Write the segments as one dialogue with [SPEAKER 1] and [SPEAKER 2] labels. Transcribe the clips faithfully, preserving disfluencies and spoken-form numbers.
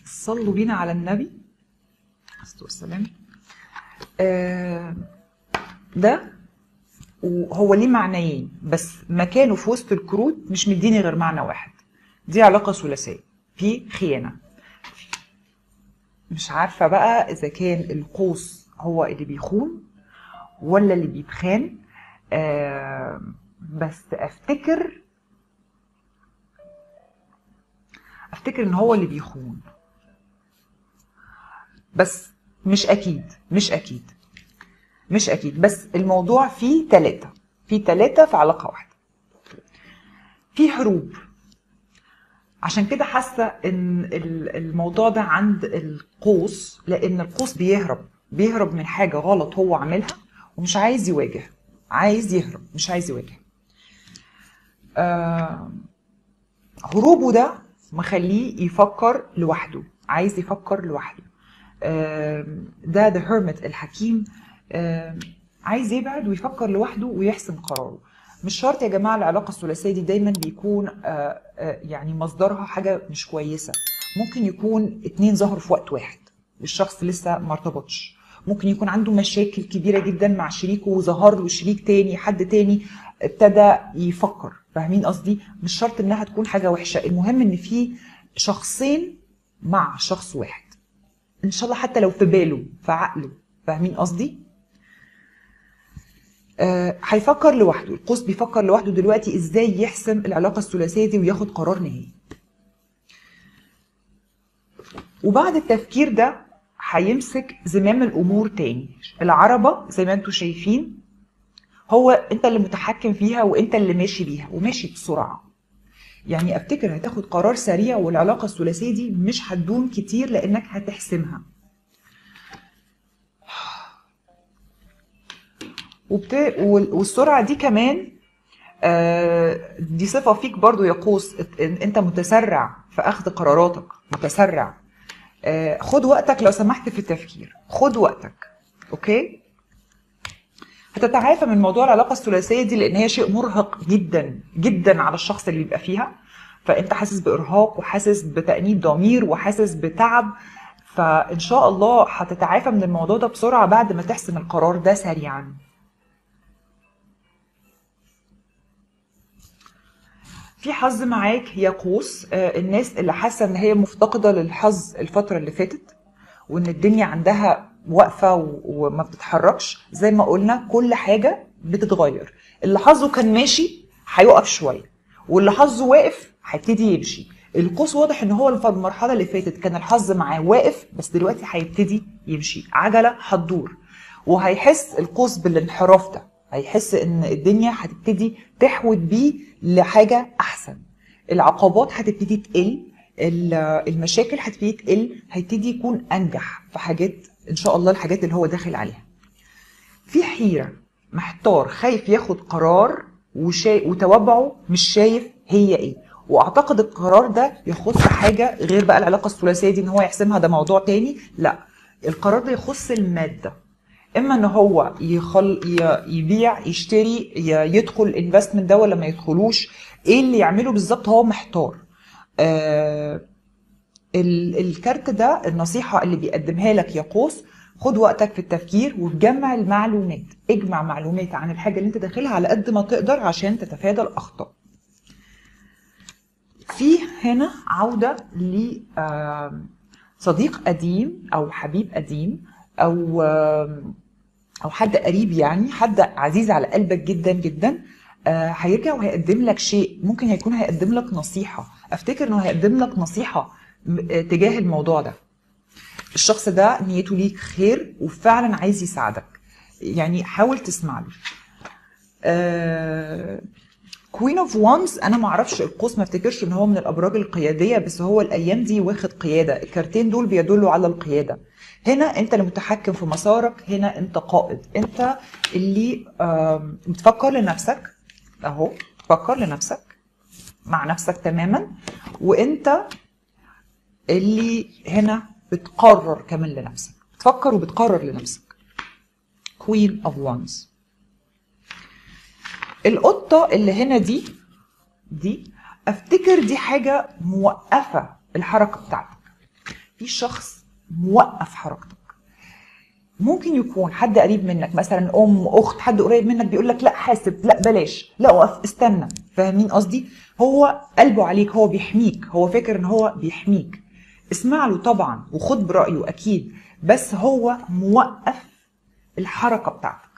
[SPEAKER 1] صلوا بينا على النبي عليه السلام. آه ده وهو ليه معنيين، بس مكانه في وسط الكروت مش مديني غير معنى واحد. دي علاقة ثلاثية في خيانة. مش عارفة بقى إذا كان القوس هو اللي بيخون ولا اللي بيبخان. آه بس أفتكر أفتكر إن هو اللي بيخون، بس مش أكيد مش أكيد مش أكيد بس الموضوع فيه تلاتة فيه تلاتة في علاقة واحدة، فيه هروب. عشان كده حاسة إن الموضوع ده عند القوس، لأن القوس بيهرب بيهرب من حاجة غلط هو عاملها ومش عايز يواجه، عايز يهرب مش عايز يواجه. آه هروبه ده مخليه يفكر لوحده، عايز يفكر لوحده. آه ده the hermit الحكيم، آه عايز يبعد ويفكر لوحده ويحسم قراره. مش شرط يا جماعة العلاقة الثلاثية دي دايما بيكون آه آه يعني مصدرها حاجة مش كويسة. ممكن يكون اتنين ظهروا في وقت واحد والشخص لسه ما ارتبطش، ممكن يكون عنده مشاكل كبيرة جدا مع شريكه وظهر له شريك تاني، حد تاني ابتدى يفكر. فاهمين قصدي؟ مش شرط انها تكون حاجة وحشة، المهم ان في شخصين مع شخص واحد، ان شاء الله حتى لو في باله في عقله. فاهمين قصدي؟ آه هيفكر لوحده. القوس بيفكر لوحده دلوقتي ازاي يحسم العلاقة الثلاثية دي وياخد قرار نهائي. وبعد التفكير ده هيمسك زمام الامور تاني. العربة زي ما انتم شايفين هو انت اللي متحكم فيها وانت اللي ماشي بيها وماشي بسرعة. يعني افتكر هتاخد قرار سريع، والعلاقة الثلاثية دي مش هتدوم كتير لانك هتحسمها. وبت... والسرعة دي كمان آه دي صفة فيك برضو يا قوس، انت متسرع في اخذ قراراتك، متسرع. آه خد وقتك لو سمحت في التفكير، خد وقتك. اوكي؟ هتتعافى من موضوع العلاقة الثلاثية دي لان هي شيء مرهق جدا جدا على الشخص اللي بيبقى فيها. فانت حاسس بارهاق وحاسس بتأنيب ضمير وحاسس بتعب، فان شاء الله هتتعافى من الموضوع ده بسرعة بعد ما تحسم القرار ده سريعا. في حظ معاك يا قوس. الناس اللي حاسه ان هي مفتقده للحظ الفتره اللي فاتت وان الدنيا عندها واقفه وما بتتحركش، زي ما قلنا كل حاجه بتتغير. اللي حظه كان ماشي هيقف شويه، واللي حظه واقف هيبتدي يمشي. القوس واضح ان هو في المرحله اللي فاتت كان الحظ معاه واقف، بس دلوقتي هيبتدي يمشي، عجله هتدور. وهيحس القوس بالانحراف ده، هيحس ان الدنيا هتبتدي تحود بيه لحاجه احسن. العقبات هتبتدي تقل، المشاكل هتبتدي تقل، هيبتدي يكون انجح في حاجات ان شاء الله، الحاجات اللي هو داخل عليها. في حيره، محتار، خايف ياخد قرار وشايف وتوابعه مش شايف هي ايه. واعتقد القرار ده يخص حاجه غير بقى العلاقه الثلاثيه دي ان هو يحسمها، ده موضوع تاني. لا، القرار ده يخص الماده. اما ان هو يخل يبيع يشتري يدخل الانفستمنت ده ولا ما يدخلوش، ايه اللي يعمله بالظبط هو محتار. آه الكارت ده النصيحه اللي بيقدمها لك يا قوس، خد وقتك في التفكير وتجمع المعلومات، اجمع معلومات عن الحاجه اللي انت داخلها على قد ما تقدر عشان تتفادى الاخطاء. في هنا عوده ل صديق قديم او حبيب قديم او او حد قريب، يعني حد عزيز على قلبك جدا جدا. آه هيرجع وهيقدم لك شيء، ممكن هيكون هيقدم لك نصيحة. افتكر انه هيقدم لك نصيحة تجاه الموضوع ده. الشخص ده نيته ليك خير وفعلا عايز يساعدك، يعني حاول تسمع له. آه كوين اوف وانز، انا ما اعرفش القوس، ما افتكرش ان هو من الابراج القياديه، بس هو الايام دي واخد قياده. الكارتين دول بيدلوا على القياده. هنا انت اللي متحكم في مسارك، هنا انت قائد، انت اللي بتفكر لنفسك اهو، تفكر لنفسك مع نفسك تماما، وانت اللي هنا بتقرر كمان لنفسك، بتفكر وبتقرر لنفسك. كوين اوف وانز. القطة اللي هنا دي دي افتكر دي حاجة موقفة الحركة بتاعتك. في شخص موقف حركتك. ممكن يكون حد قريب منك، مثلا ام، اخت، حد قريب منك بيقول لك لا حاسب، لا بلاش، لا وقف، استنى. فاهمين قصدي؟ هو قلبه عليك، هو بيحميك، هو فاكر ان هو بيحميك. اسمع له طبعا وخد برايه اكيد، بس هو موقف الحركه بتاعتك.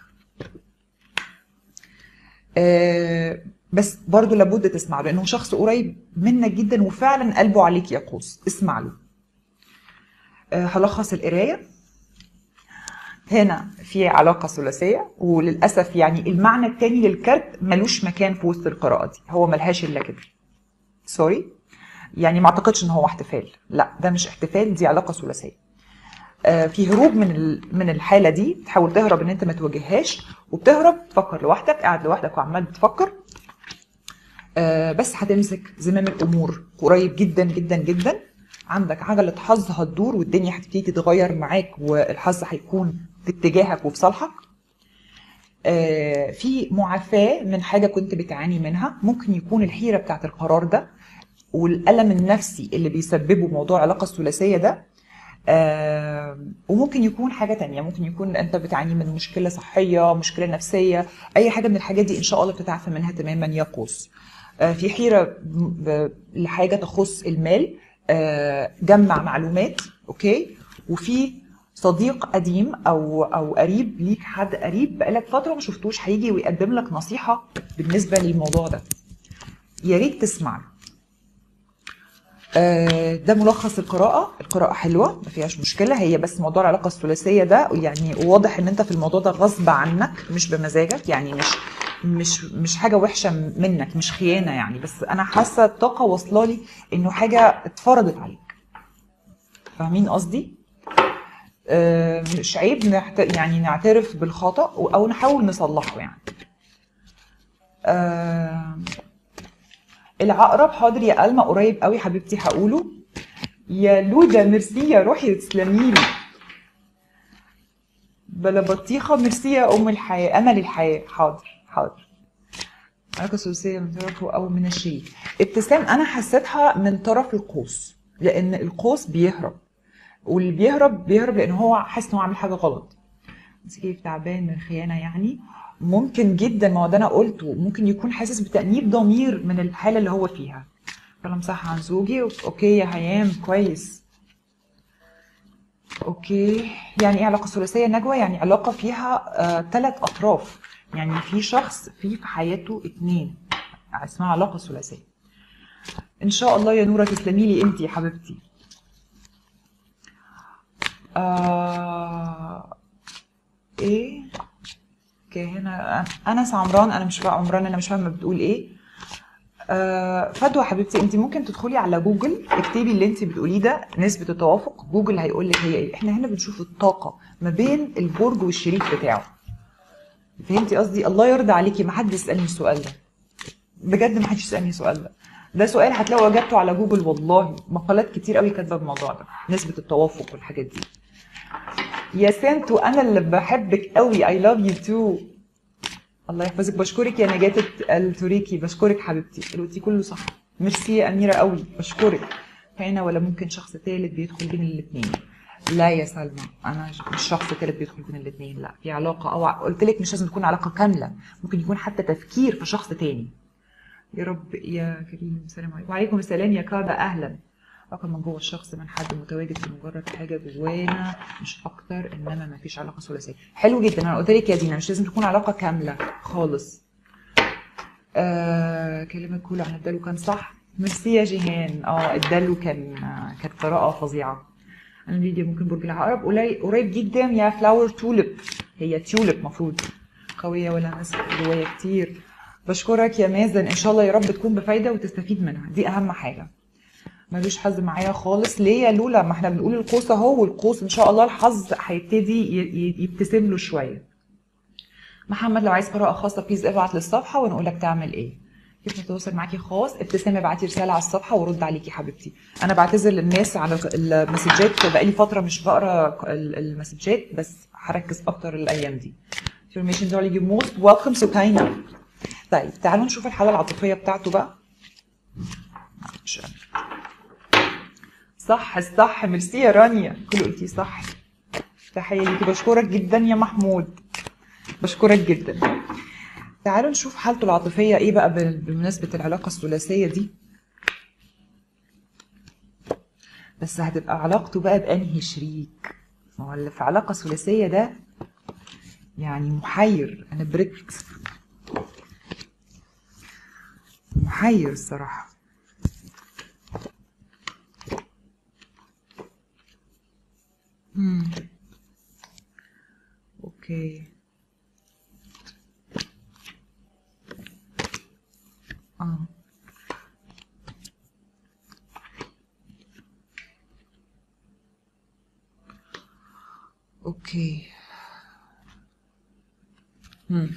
[SPEAKER 1] آه بس برضو لابد تسمع له، لانه شخص قريب منك جدا وفعلا قلبه عليك يا قوس. اسمع له. آه هلخص القرايه. هنا في علاقة ثلاثية، وللأسف يعني المعنى التاني للكارت ملوش مكان في وسط القراءة دي، هو ملهاش إلا كده. سوري، يعني ما أعتقدش إن هو احتفال، لا ده مش احتفال، دي علاقة ثلاثية. آه في هروب من من الحالة دي، بتحاول تهرب إن أنت ما تواجههاش، وبتهرب تفكر لوحدك، قاعد لوحدك وعمال بتفكر. آه بس هتمسك زمام الأمور قريب جدا جدا جدا. عندك عجلة حظ هتدور، والدنيا هتبتدي تتغير معاك، والحظ هيكون في اتجاهك وفي صالحك. آه في معافاة من حاجة كنت بتعاني منها، ممكن يكون الحيرة بتاعت القرار ده والألم النفسي اللي بيسببه موضوع العلاقة الثلاثية ده. آه وممكن يكون حاجة تانية، ممكن يكون أنت بتعاني من مشكلة صحية، مشكلة نفسية، أي حاجة من الحاجات دي إن شاء الله بتتعافى منها تماما يا قوس. آه في حيرة لحاجة تخص المال، آه جمع معلومات، أوكي. وفي صديق قديم او او قريب ليك، حد قريب بقالك فتره ما شفتوش، هيجي ويقدم لك نصيحه بالنسبه للموضوع ده، يا ريت تسمع له. آه ده ملخص القراءه. القراءه حلوه ما فيهاش مشكله، هي بس موضوع العلاقه الثلاثيه ده يعني واضح ان انت في الموضوع ده غصب عنك مش بمزاجك، يعني مش مش مش حاجه وحشه منك، مش خيانه يعني، بس انا حاسه الطاقه واصله لي انه حاجه اتفرضت عليك. فاهمين قصدي؟ مش عيب نحت... يعني نعترف بالخطأ أو نحاول نصلحه يعني. آه... العقرب، حاضر يا ألمى، قريب قوي حبيبتي هقوله. يا لودا ميرسي يا روحي تسلميلي. بلا بطيخة ميرسي يا أم الحياة، أمل الحياة. حاضر حاضر. علاقة ثلاثية من طرفه أو من الشريك. ابتسام أنا حسيتها من طرف القوس، لأن القوس بيهرب، واللي بيهرب بيهرب لأن هو حاسس إن هو عامل حاجة غلط. كيف تعبان من خيانه يعني، ممكن جدا، ما هو ده انا قلته، ممكن يكون حاسس بتأنيب ضمير من الحاله اللي هو فيها. كلام صح عن زوجي، اوكي يا هيام كويس. اوكي، يعني ايه علاقه ثلاثيه نجوى؟ يعني علاقه فيها ثلاث آه اطراف، يعني في شخص في في حياته اتنين، اسمها علاقه ثلاثيه. ان شاء الله يا نوره تسلمي لي انت يا حبيبتي. آه ايه هنا انس عمران، انا مش فاهمه عمران، انا مش فاهمه بتقول ايه. آه فدوى حبيبتي، انت ممكن تدخلي على جوجل اكتبي اللي انت بتقوليه ده، نسبه التوافق، جوجل هيقول لك هي ايه. احنا هنا بنشوف الطاقه ما بين البرج والشريك بتاعه. فهمتي قصدي؟ الله يرضى عليكي ما حد يسالني السؤال ده بجد، ما حدش يسالني السؤال ده، ده سؤال هتلاقوا اجابته على جوجل، والله مقالات كتير قوي كاتبه الموضوع ده، نسبه التوافق والحاجات دي. يا سنتو انا اللي بحبك قوي، اي لاف يو تو. الله يحفظك، بشكرك يا نجاة التوريكي، بشكرك حبيبتي، قلتي كله صح. ميرسي يا اميره قوي، بشكرك. هنا ولا ممكن شخص ثالث بيدخل بين الاثنين؟ لا يا سلمى، انا مش شخص ثالث بيدخل بين الاثنين، لا في علاقه، او قلت لك مش لازم تكون علاقه كامله، ممكن يكون حتى تفكير في شخص تاني. يا رب يا كريم. السلام عليكم. وعليكم السلام يا كادا، اهلا. رقم من جوه الشخص من حد متواجد في مجرد حاجه جوانا مش اكتر، انما ما فيش علاقه ثلاثيه. حلو جدا، انا قلت لك يا دينا مش لازم تكون علاقه كامله خالص. آه كلامك كله عن الدلو كان صح. ميرسي يا جيهان. اه الدلو كان كانت قراءه فظيعه. انا الفيديو ممكن برج العقرب قريب جدا يا فلاور توليب، هي تيوليب مفروض. قويه ولا مسك جوايا كتير. بشكرك يا مازن، ان شاء الله يا رب تكون بفايده وتستفيد منها، دي اهم حاجه. ملوش حظ معايا خالص. ليه يا لولا؟ ما احنا بنقول القوس اهو، والقوس ان شاء الله الحظ هيبتدي يبتسم له شويه. محمد لو عايز قراءه خاصه بليز ابعت للصفحه ونقول لك تعمل ايه. كيف نتواصل معاكي خاص؟ ابتسام ابعتي رساله على الصفحه وارد عليكي حبيبتي. انا بعتذر للناس على المسجات، بقالي فتره مش بقرا المسجات، بس هركز اكتر الايام دي. information darling you most welcome سكينة. طيب تعالوا نشوف الحاله العاطفيه بتاعته بقى. مش الصح الصح. ميرسي يا رانيا، كله قلتي صح. تحية ليكي، بشكرك جدا يا محمود، بشكرك جدا. تعالوا نشوف حالته العاطفية ايه بقى بمناسبة العلاقة الثلاثية دي. بس هتبقى علاقته بقى بأنهي شريك؟ ما هو اللي في علاقة ثلاثية ده يعني محير. انا بريكس محير الصراحة. امم اوكي. اه اوكي. امم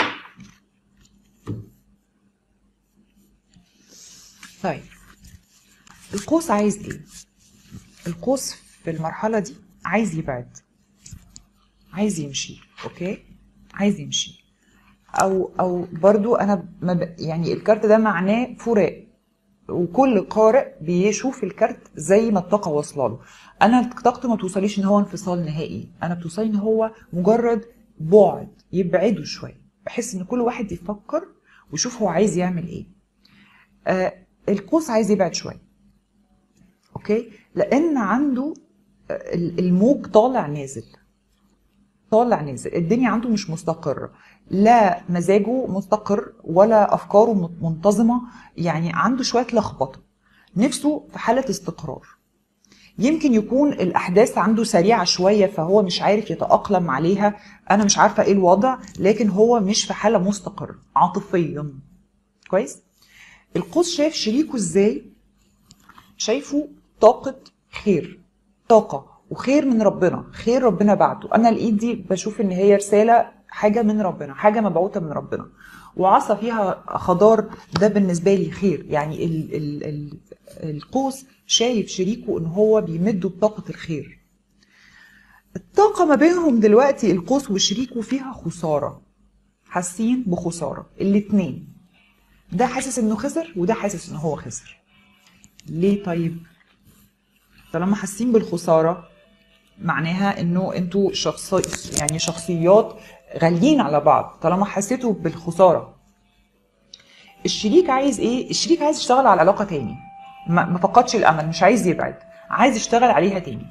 [SPEAKER 1] طيب القوس عايز ايه؟ القوس في المرحلة دي عايز يبعد، عايز يمشي. اوكي، عايز يمشي. او او برضو انا ما ب... يعني الكارت ده معناه فراق، وكل قارئ بيشوف الكارت زي ما الطاقه واصله له. انا طاقته ما توصليش ان هو انفصال نهائي، انا بتوصلي ان هو مجرد بعد، يبعده شويه بحيث ان كل واحد يفكر ويشوف هو عايز يعمل ايه. آه القوس عايز يبعد شويه، اوكي، لان عنده آه، الموج طالع نازل طالع نازل. الدنيا عنده مش مستقرة، لا مزاجه مستقر ولا أفكاره منتظمة، يعني عنده شوية لخبطة، نفسه في حالة استقرار. يمكن يكون الأحداث عنده سريعة شوية فهو مش عارف يتأقلم عليها، أنا مش عارفة إيه الوضع، لكن هو مش في حالة مستقرة عاطفيا. كويس. القوس شايف شريكه إزاي؟ شايفه طاقة خير، طاقة وخير من ربنا، خير ربنا بعته. انا الايد دي بشوف ان هي رسالة، حاجة من ربنا، حاجة مبعوثة من ربنا، وعصا فيها خضار، ده بالنسبة لي خير. يعني ال ال ال القوس شايف شريكه ان هو بيمده بطاقة الخير. الطاقة ما بينهم دلوقتي القوس وشريكه فيها خسارة، حاسين بخسارة الاتنين، ده حاسس انه خسر وده حاسس انه هو خسر. ليه طيب؟ طالما حاسين بالخسارة معناها انه انتوا شخصي يعني شخصيات غاليين على بعض. طالما حسيتوا بالخساره، الشريك عايز ايه؟ الشريك عايز يشتغل على علاقه تاني، ما ما فقدش الامل، مش عايز يبعد، عايز يشتغل عليها تاني،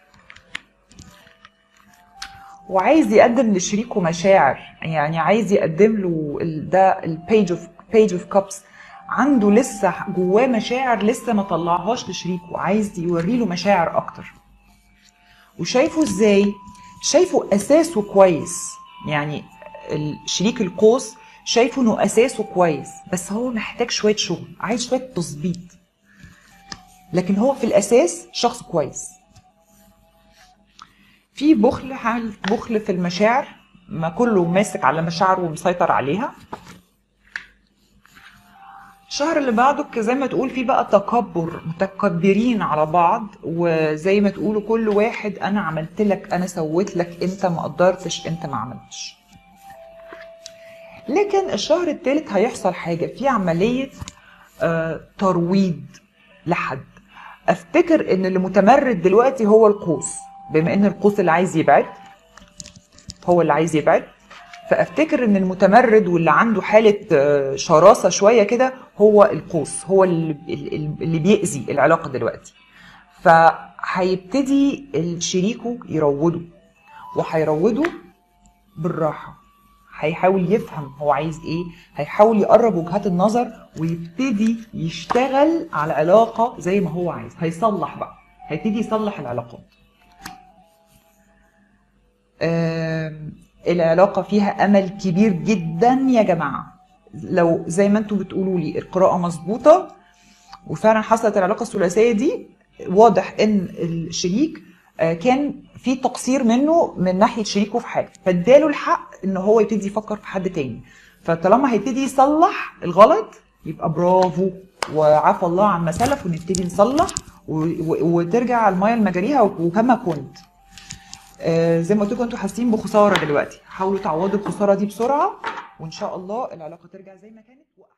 [SPEAKER 1] وعايز يقدم لشريكه مشاعر. يعني عايز يقدم له ال- ده البيج اوف بيج اوف كابس، عنده لسه جواه مشاعر لسه ما طلعهاش لشريكه، عايز يوري له مشاعر اكتر. وشايفه ازاي؟ شايفه اساسه كويس، يعني الشريك القوس شايفه انه اساسه كويس، بس هو محتاج شويه شغل، عايز شويه تظبيط، لكن هو في الاساس شخص كويس. في بخل، حال بخل في المشاعر، ما كله ماسك على مشاعره ومسيطر عليها. الشهر اللي بعده زي ما تقول فيه بقى تكبر، متكبرين على بعض، وزي ما تقولوا كل واحد انا عملت لك، انا سويت لك، انت ما قدرتش، انت ما عملتش. لكن الشهر الثالث هيحصل حاجه، في عمليه آه ترويض لحد. افتكر ان اللي متمرد دلوقتي هو القوس، بما ان القوس اللي عايز يبعد، هو اللي عايز يبعد، فافتكر ان المتمرد واللي عنده حاله آه، شراسه شويه كده هو القوس، هو اللي, اللي بيأذي العلاقه دلوقتي. فهيبتدي شريكه يروضه، وهيروضه بالراحه، هيحاول يفهم هو عايز ايه، هيحاول يقرب وجهات النظر، ويبتدي يشتغل على علاقه زي ما هو عايز، هيصلح بقى، هيبتدي يصلح العلاقات. آم، العلاقة فيها أمل كبير جدا يا جماعة، لو زي ما انتوا بتقولوا لي القراءة مظبوطة وفعلا حصلت العلاقة الثلاثية دي، واضح ان الشريك آه، كان في تقصير منه من ناحية شريكه في حاجة، فاداله الحق ان هو يبتدي يفكر في حد تاني. فطالما هيبتدي يصلح الغلط يبقى برافو، وعفى الله عما سلف، ونبتدي نصلح و- و- وترجع المايه لمجاريها وكما كنت. آه، زي ما قلت لكم انتوا حاسين بخساره دلوقتي، حاولوا تعوضوا الخساره دي بسرعه، وان شاء الله العلاقه ترجع زي ما كانت.